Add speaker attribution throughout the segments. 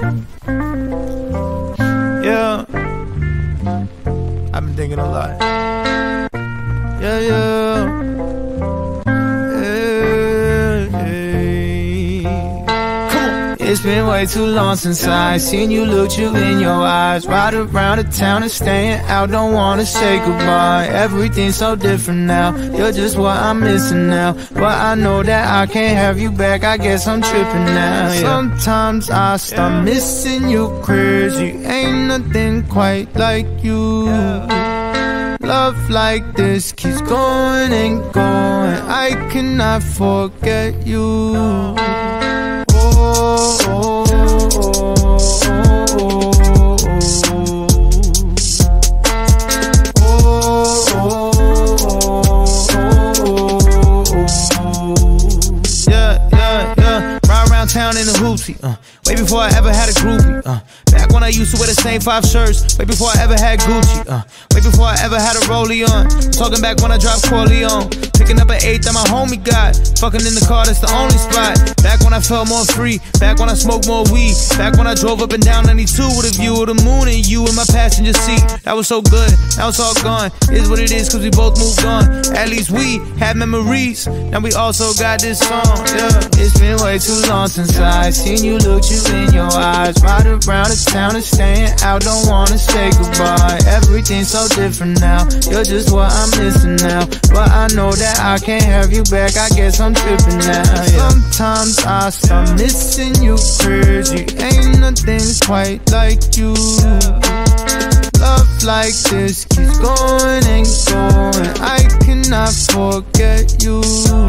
Speaker 1: Yeah, I've been thinking a lot. Yeah, yeah. It's been way too long since I seen you, looked you in your eyes. Ride around the town and staying out, don't wanna say goodbye. Everything's so different now, you're just what I'm missing now. But I know that I can't have you back, I guess I'm tripping now, yeah. Sometimes I start missing you crazy, ain't nothing quite like you. Love like this keeps going and going, I cannot forget you. Town in a hoopty, way before I ever had a groupie, back when I used to wear the same 5 shirts, way before I ever had Gucci, way before I ever had a Rollie on, talking back when I dropped Corleone, picking up an 8 that my homie got, fucking in the car, that's the only spot, back when I felt more free, back when I smoked more weed, back when I drove up and down 92 with a view of the moon and you in my passenger seat, that was so good, now it's all gone, is what it is cause we both moved on, at least we had memories, now we also got this song, yeah. It's been way too long since I seen you, looked you in your eyes. Ride around the town and staying out, don't wanna say goodbye. Everything's so different now, you're just what I'm missing now. But I know that I can't have you back, I guess I'm tripping now, yeah. Sometimes I start missing you crazy, ain't nothing quite like you. Love like this keeps going and going, I cannot forget you.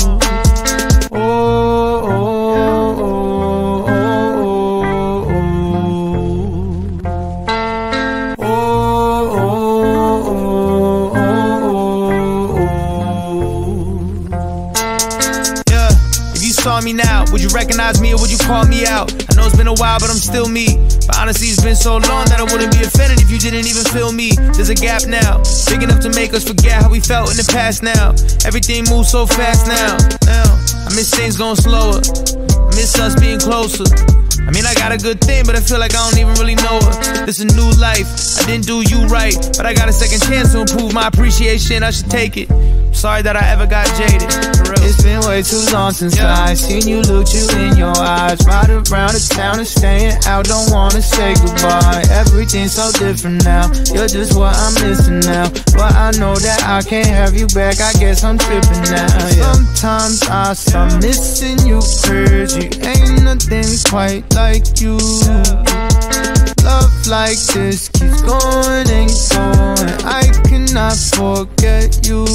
Speaker 1: Saw me now, would you recognize me or would you call me out? I know it's been a while but I'm still me, but honestly it's been so long that I wouldn't be offended if you didn't even feel me. There's a gap now, big enough to make us forget how we felt in the past now. Everything moves so fast now, I miss things going slower, I miss us being closer. I mean I got a good thing but I feel like I don't even really know her. This a new life, I didn't do you right, but I got a second chance to improve my appreciation, I should take it. Sorry that I ever got jaded, for real. It's been way too long since I seen you, looked you in your eyes. Ride around the town and staying out, don't wanna say goodbye. Everything's so different now, you're just what I'm missing now. But I know that I can't have you back, I guess I'm tripping now, yeah. Sometimes I start missing you crazy, ain't nothing quite like you. Love like this keeps going and going, I cannot forget you.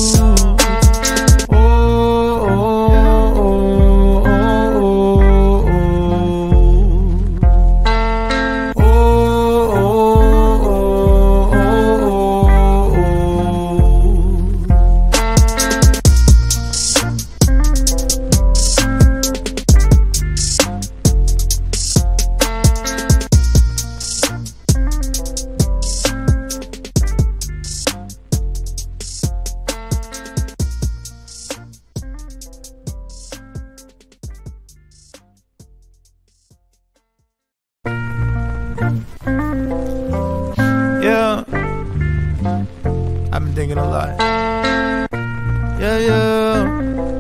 Speaker 1: Yeah, I've been thinking a lot. Yeah, yeah.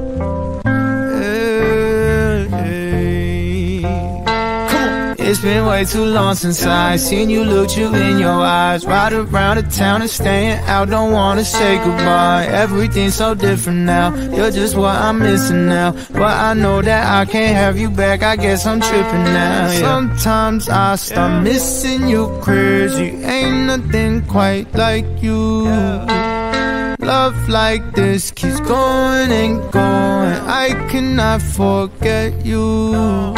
Speaker 1: It's been way too long since I seen you, looked you in your eyes. Ride around the town and staying out, don't wanna say goodbye. Everything's so different now, you're just what I'm missing now. But I know that I can't have you back, I guess I'm tripping now, yeah. Sometimes I start missing you crazy, ain't nothing quite like you. Love like this keeps going and going, I cannot forget you.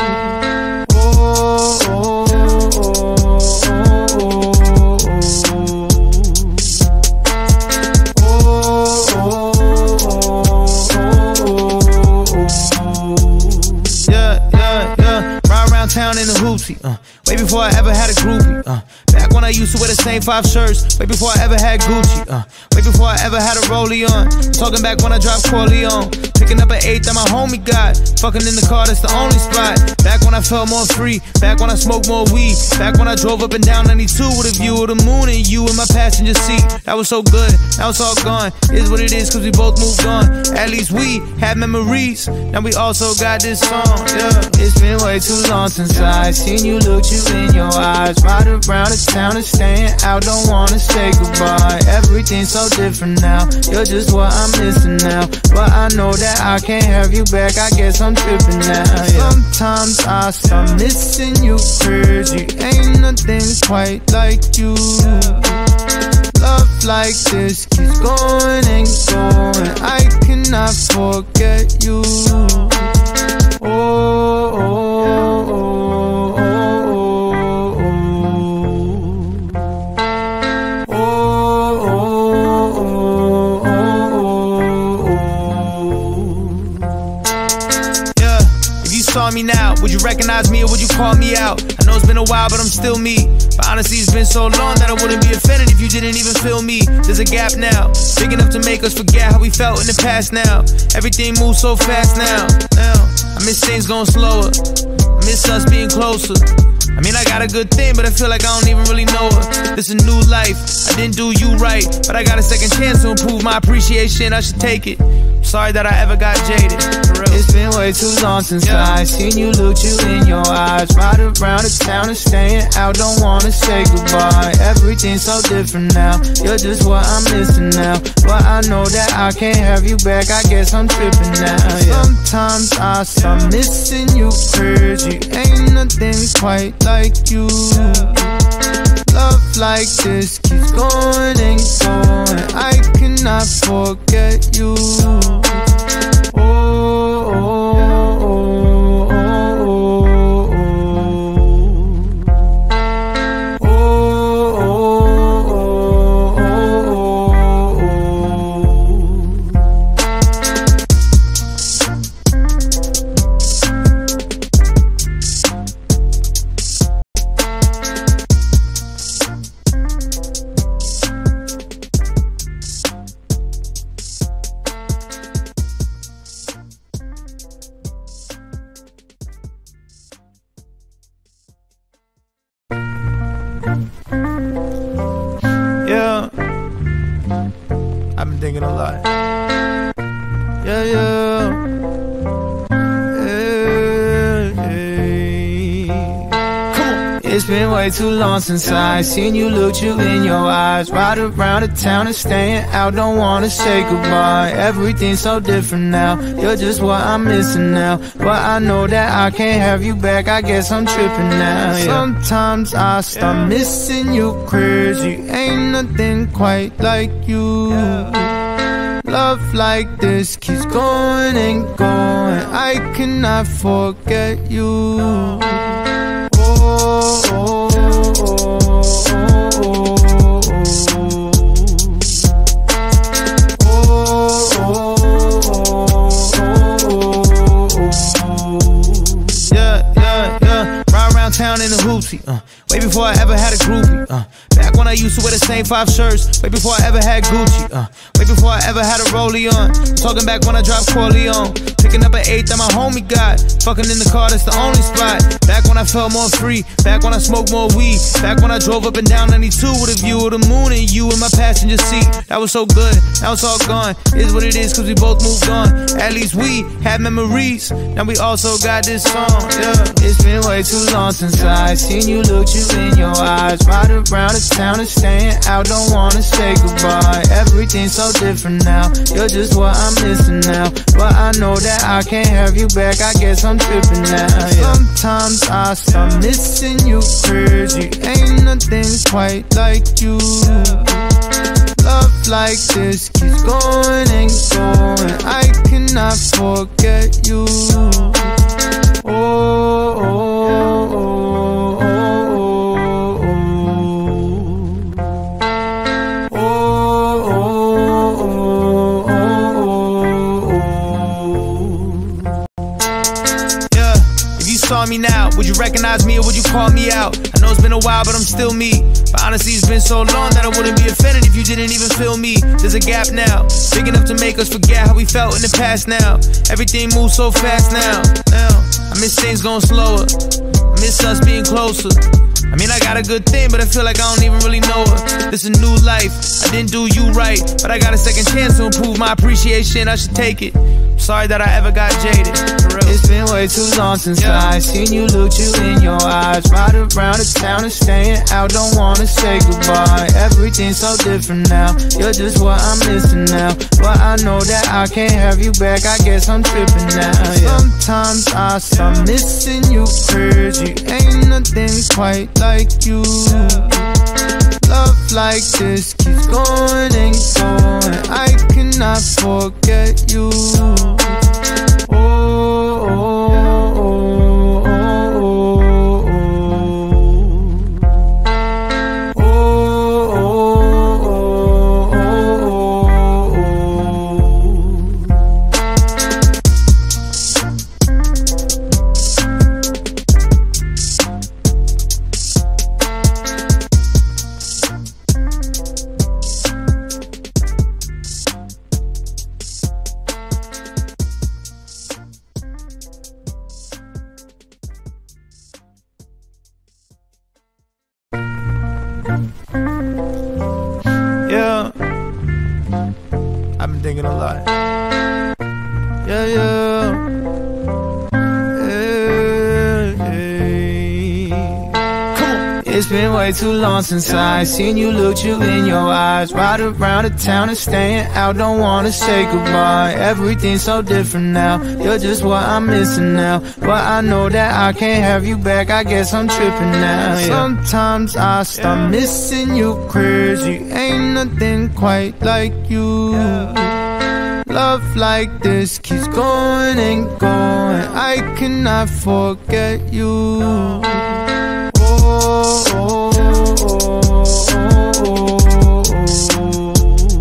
Speaker 1: Town in the hoopty. Way before I ever had a groupie. Back when I used to wear the same 5 shirts. Way before I ever had Gucci. Way before I ever had a Rollie on. Talking back when I dropped Corleone. Picking up an 8 that my homie got. Fucking in the car, that's the only spot. Back when I felt more free. Back when I smoked more weed. Back when I drove up and down 92 with a view of the moon and you in my passenger seat. That was so good, now it's all gone. Is what it is, cause we both moved on. At least we had memories. Now we also got this song, yeah.
Speaker 2: It's been way too long since I seen you, looked you in your eyes. Ride around the town and staying out, don't wanna say goodbye. Everything's so different now, you're just what I'm missing now. But I know that I can't have you back, I guess I'm tripping now, yeah. Sometimes I start missing you crazy, ain't nothing quite like you. Love like this keeps going and going, I cannot forget you. Oh, oh, oh, oh, oh, oh, oh, oh.
Speaker 1: Yeah, if you saw me now, would you recognize me or would you call me out? I know it's been a while, but I'm still me. But honestly, it's been so long that I wouldn't be offended if you didn't even feel me. There's a gap now, big enough to make us forget how we felt in the past now. Everything moves so fast now. I miss things going slower. I miss us being closer. I mean, I got a good thing, but I feel like I don't even really know her. This a new life, I didn't do you right, but I got a second chance to improve my appreciation, I should take it. Sorry that I ever got jaded, for real.
Speaker 2: It's been way too long since I seen you, looked you in your eyes. Ride around the town and staying out, don't wanna say goodbye. Everything's so different now, you're just what I'm missing now. But I know that I can't have you back, I guess I'm tripping now, yeah. Sometimes I start missing you crazy, ain't nothing quite like you. Love like this keeps going and going, I cannot forget you. Oh, oh, oh, oh, oh, oh,
Speaker 1: Yeah, I've been thinking a lot. Yeah, yeah. Hey, hey. Come on.
Speaker 2: It's been way too long since I seen you, looked you in your eyes. Ride around the town and staying out, don't wanna say goodbye. Everything's so different now, you're just what I'm missing now. But I know that I can't have you back, I guess I'm tripping now, yeah. Sometimes I start missing you crazy, ain't nothing quite like you. Love like this keeps going and going, I cannot forget you. Oh, oh, oh, oh,
Speaker 1: yeah, yeah, yeah. Ride around town in a hoopty. Way before I ever had a groupie. Back when I used to wear the same 5 shirts. Way before I ever had Gucci. Way before I ever had a Rollie on. Talking back when I dropped Corleone. Picking up an 8 that my homie got. Fucking in the car, that's the only spot. Back when I felt more free. Back when I smoked more weed. Back when I drove up and down 92 with a view of the moon and you in my passenger seat. That was so good, now it's all gone. Is what it is, cause we both moved on. At least we had memories. Now we also got this song, yeah.
Speaker 2: It's been way too long since I seen you, looked you in your eyes. Ride around the town and staying out, don't wanna say goodbye. Everything's so different now, you're just what I'm missing now. But I know that I can't have you back, I guess I'm tripping now, yeah. Sometimes I start missing you crazy, ain't nothing quite like you. Love like this keeps going and going, I cannot forget you. Oh, oh, oh, oh, oh, oh, oh.
Speaker 1: Yeah, if you saw me now, would you recognize me or would you you call me out. I know it's been a while, but I'm still me. But honestly, it's been so long that I wouldn't be offended if you didn't even feel me. There's a gap now, big enough to make us forget how we felt in the past now. Everything moves so fast now. I miss things going slower. I miss us being closer. I mean, I got a good thing, but I feel like I don't even really know her. This is a new life, I didn't do you right, but I got a second chance to improve my appreciation, I should take it. Sorry that I ever got jaded, for real.
Speaker 2: It's been way too long since I seen you, looked you in your eyes. Ride around the town and staying out, don't wanna say goodbye. Everything's so different now, you're just what I'm missing now. But I know that I can't have you back, I guess I'm tripping now. Sometimes I start missing you crazy, ain't nothing quite like you. Love like this keeps going and going, I cannot forget you. Oh, oh, oh, oh, oh, oh,
Speaker 1: yeah, I've been thinking a lot. Yeah, yeah.
Speaker 2: It's been way too long since I seen you, looked you in your eyes. Ride around the town and staying out, don't wanna say goodbye. Everything's so different now, you're just what I'm missing now. But I know that I can't have you back, I guess I'm tripping now. Sometimes I start missing you crazy, ain't nothing quite like you. Love like this keeps going and going, I cannot forget you. Oh, oh, oh, oh, oh, oh.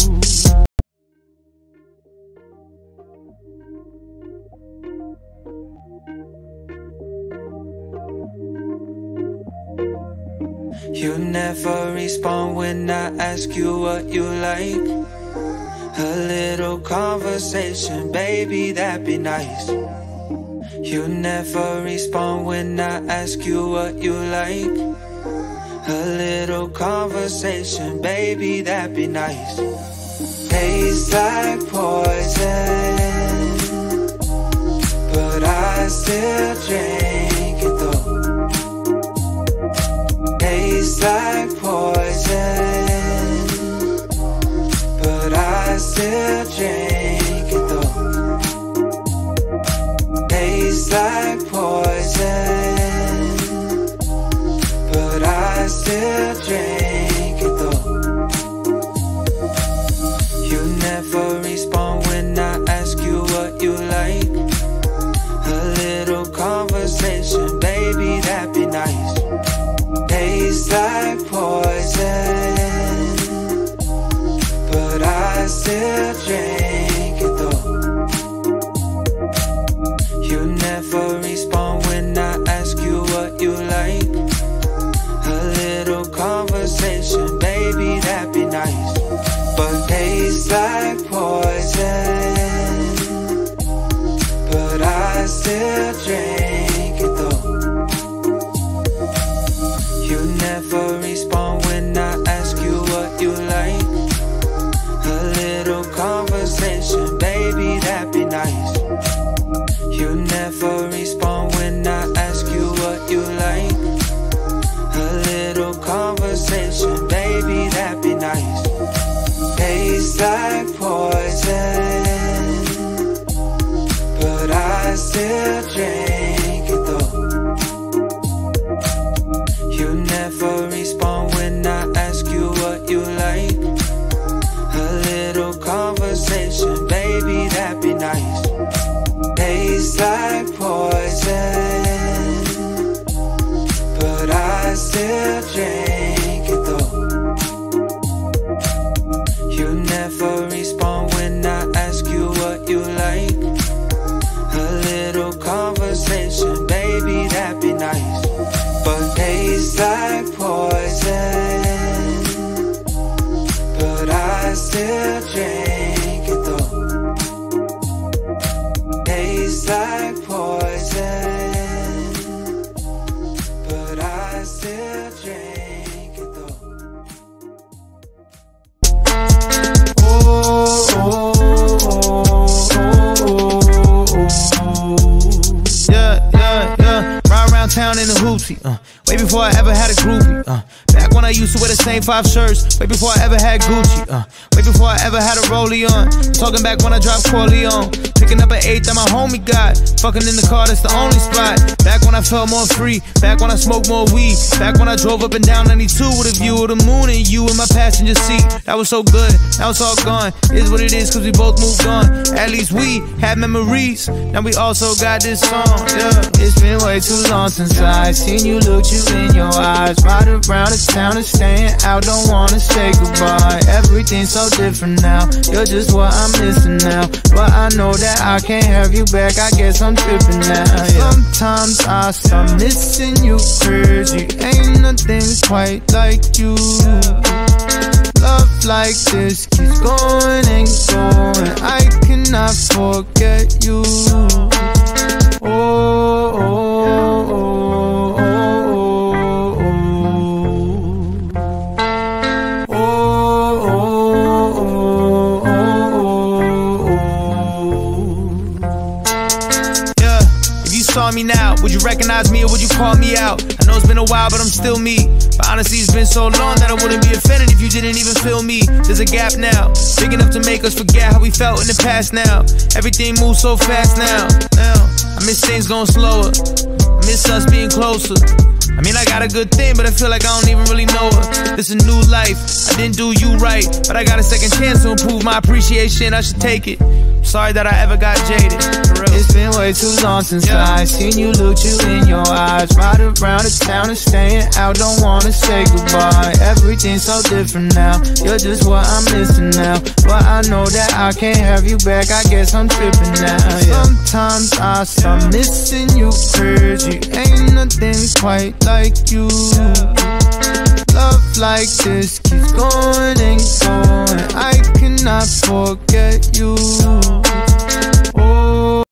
Speaker 3: You never respond when I ask you what you like. A little conversation, baby, that'd be nice. You never respond when I ask you what you like. A little conversation, baby, that'd be nice. Tastes like poison, but I still drink it though. Tastes like poison, but I still drink it though. Tastes like poison, but I still drink it though. You never respond when I ask you what you like. A little conversation, baby, that'd be nice. Tastes like poison, but I still drink it though. You never respond when I ask you what you like. A little conversation, baby, that'd be nice. But tastes like poison, but I still drink it though. You never respond when I ask you what you like. A little conversation, baby, that'd be nice. You never respond when I ask you what you like. A little conversation, baby, that'd be nice. Tastes like poison, but I still drink it though. You never respond when I ask you what you like. A little conversation, baby, that'd be nice. Tastes like poison, but I still drink it though. You never respond when I ask you what you like. A little conversation, baby, that'd be nice. But Tastes like poison, but I still drink it though. Tastes like poison, but I still drink it though.
Speaker 1: Ride around town in the hoopty, way before I ever had a groupie, back when I used to wear the same 5 shirts, way before I ever had Gucci, way before I ever had a Rollie on, talking back when I dropped Corleone, picking up an 8th that my homie got, fucking in the car, that's the only spot, back when I felt more free, back when I smoked more weed, back when I drove up and down 92 with a view of the moon and you in my passenger seat, that was so good, now it's all gone, is what it is cause we both moved on, at least we had memories, now we also got this song, yeah.
Speaker 2: It's been way too long since I seen you, looked you in your eyes. Ride around the town and staying out, don't wanna say goodbye. Everything's so different now, you're just what I'm missing now. But I know that I can't have you back, I guess I'm tripping now, yeah. Sometimes I start missing you crazy, ain't nothing quite like you. Love like this keeps going and going, I cannot forget you.
Speaker 1: Saw me now, would you recognize me or would you call me out? I know it's been a while, but I'm still me. But honestly, it's been so long that I wouldn't be offended if you didn't even feel me. There's a gap now, big enough to make us forget how we felt in the past now. Everything moves so fast now. I miss things going slower, I miss us being closer. I mean, I got a good thing, but I feel like I don't even really know her. This a new life, I didn't do you right, but I got a second chance to improve my appreciation, I should take it. Sorry that I ever got jaded, for real.
Speaker 2: It's been way too long since I seen you, looked you in your eyes. Ride around the town and staying out, don't wanna say goodbye. Everything's so different now, you're just what I'm missing now. But I know that I can't have you back, I guess I'm tripping now, yeah. Sometimes I start missing you crazy, ain't nothing quite like you. Love like this keeps going and going, I cannot forget you. Oh.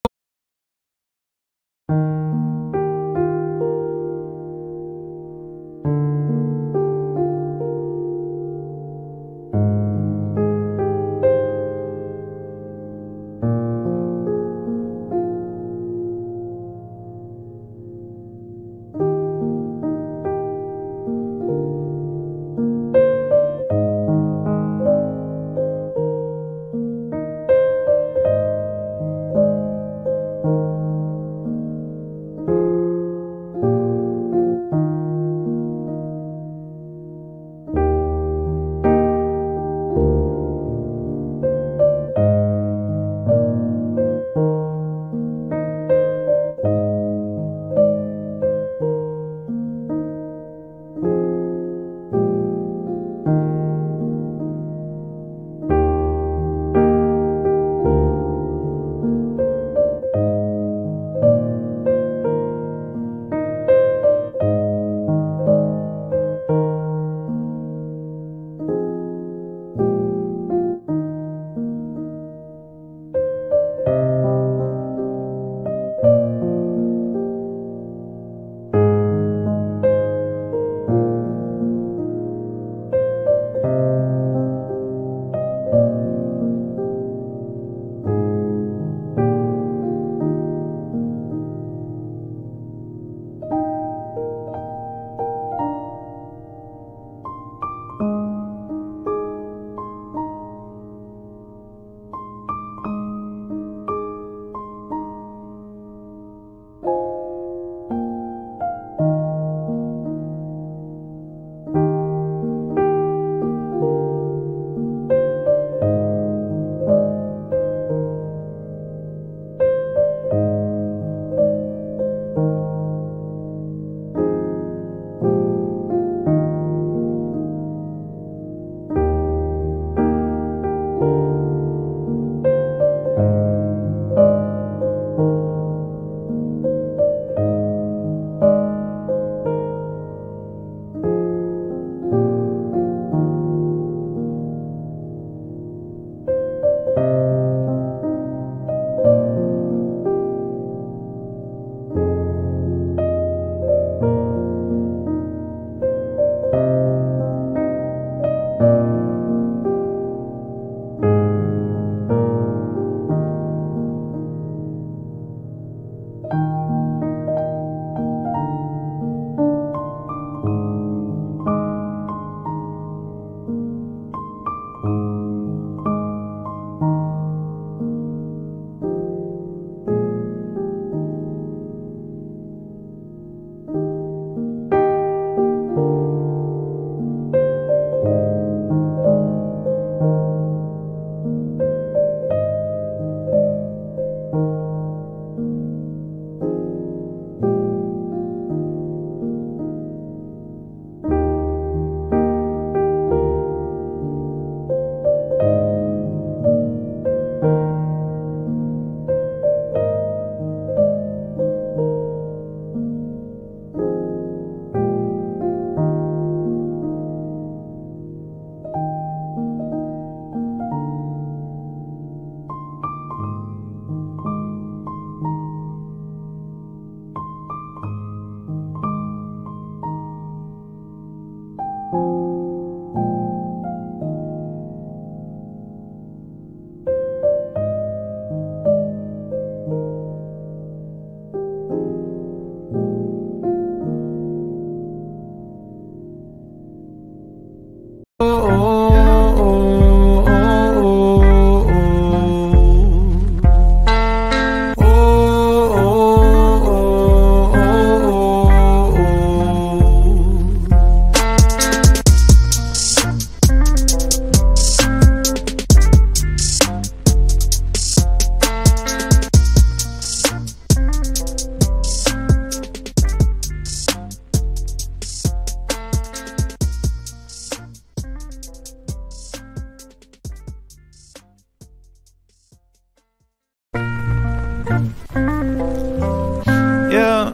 Speaker 1: Yeah,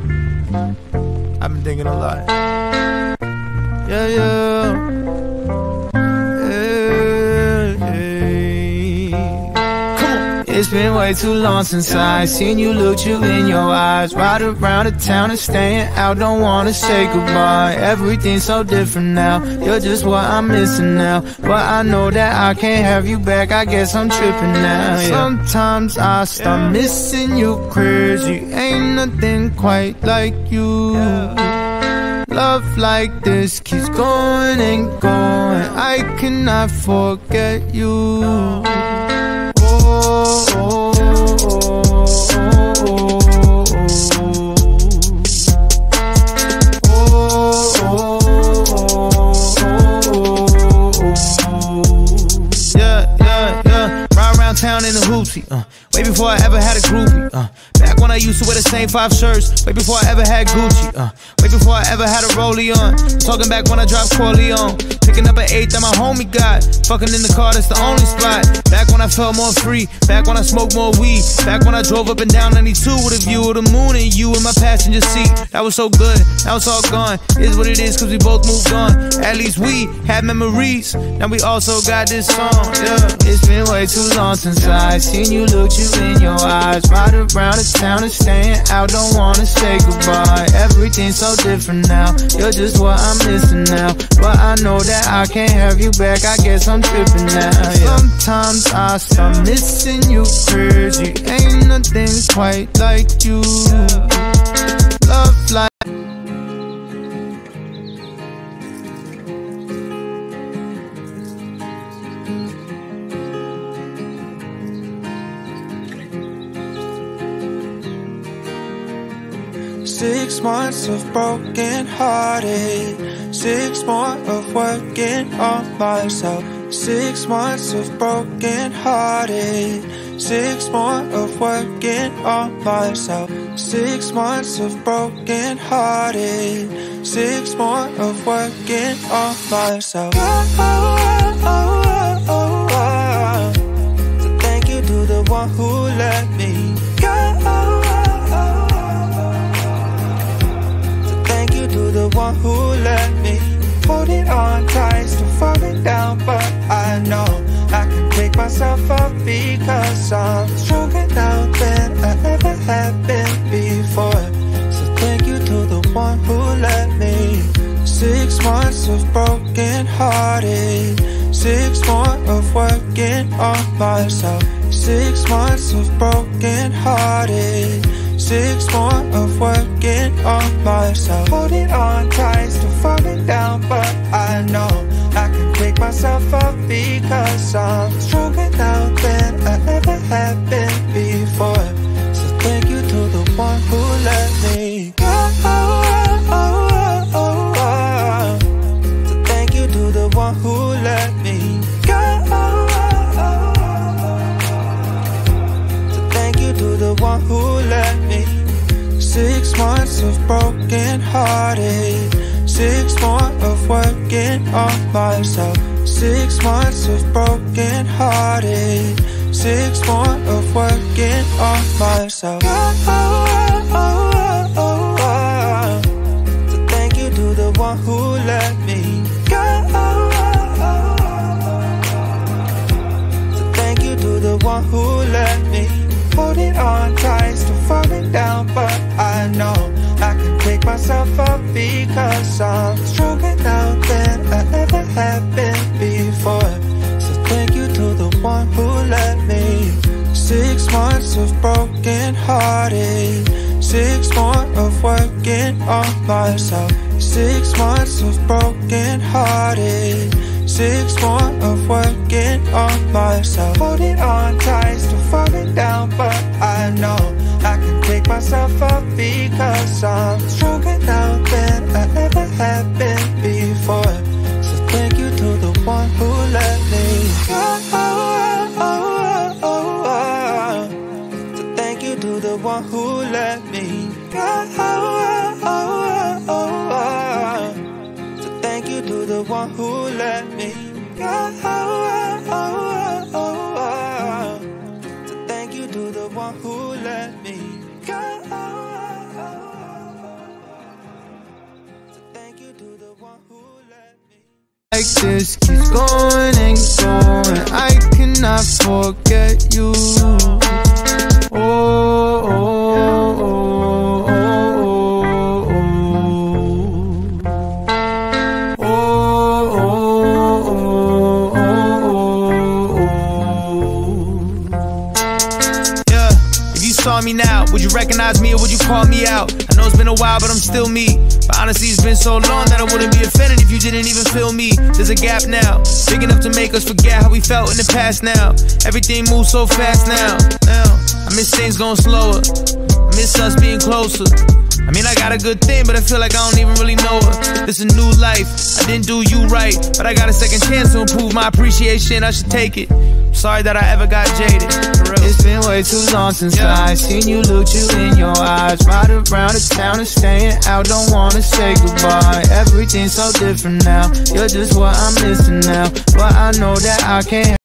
Speaker 1: I've been thinking a lot. Yeah, yeah.
Speaker 2: It's been way too long since I seen you, looked you in your eyes. Ride around the town and staying out, don't wanna say goodbye. Everything's so different now, you're just what I'm missing now. But I know that I can't have you back, I guess I'm tripping now, yeah. Sometimes I start missing you crazy, ain't nothing quite like you. Love like this keeps going and going, I cannot forget you.
Speaker 1: Town in the hoopty, way before I ever had a groupie, back when I used to wear the same 5 shirts, way before I ever had Gucci, way before I ever had a Rollie on, talking back when I dropped Corleone, picking up an 8 that my homie got, fucking in the car, that's the only spot, back when I felt more free, back when I smoked more weed, back when I drove up and down 92 with a view of the moon and you in my passenger seat, that was so good, now it's all gone, is what it is cause we both moved on, at least we had memories, now we also got this song, yeah.
Speaker 2: It's been way too long since I seen you, looked you in your eyes. Ride around the town and staying out, don't wanna say goodbye. Everything's so different now, you're just what I'm missing now. But I know that I can't have you back, I guess I'm tripping now, yeah. Sometimes I start missing you crazy, ain't nothing quite like you. Love like
Speaker 3: 6 months of broken hearted, 6 more of working on myself. 6 months of broken hearted, 6 more of working on myself. 6 months of broken hearted, 6 more of working on myself. So thank you to the one who let me go. To the one who let me hold it on tight, still falling down, but I know I can pick myself up because I'm stronger now than I ever have been before. So thank you to the one who let me. 6 6 months of broken hearted, 6 more of working on myself. 6 months of broken hearted, 6 more of working on myself. Holding on tight, still falling down, but I know I can pick myself up because I'm stronger now than I ever have been before. So thank you to the one who let me go. So thank you to the one who let me go. So thank you to the one who let me. 6 months of broken hearted, 6 more of working on myself. 6 months of broken hearted, 6 more of working on myself. So thank you to the one who let me go. So thank you to the one who let me. Holding on tight, still falling down, but I know I can pick myself up because I'm stronger now than I ever have been before. So thank you to the one who let me. 6 months of broken hearted, 6 more of working on myself. 6 months of broken hearted, 6 more of working on myself. Holding on tight, still falling down, but I know I can pick myself up because I'm stronger now than I ever have been before. So thank you to the one who let me go. So thank you to the one who let me go. So thank you to the one who let me go. So thank you to the one who let me go. So thank you to the one who let me.
Speaker 2: Like this keeps going and going, I cannot forget you. Oh, oh, oh, oh, oh, oh, oh, oh, oh.
Speaker 1: Yeah, if you saw me now, would you recognize me or would you call me out? I know it's been a while, but I'm still me. But honestly, it's been so long that I wouldn't be offended if you didn't even feel me. There's a gap now, big enough to make us forget how we felt in the past now. Everything moves so fast now. I miss things going slower, I miss us being closer. I mean, I got a good thing, but I feel like I don't even really know her. This is a new life, I didn't do you right, but I got a second chance to improve my appreciation, I should take it. Sorry that I ever got jaded, for real.
Speaker 2: It's been way too long since I seen you, looked you in your eyes. Ride around the town and staying out, don't wanna say goodbye. Everything's so different now, you're just what I'm missing now. But I know that I can't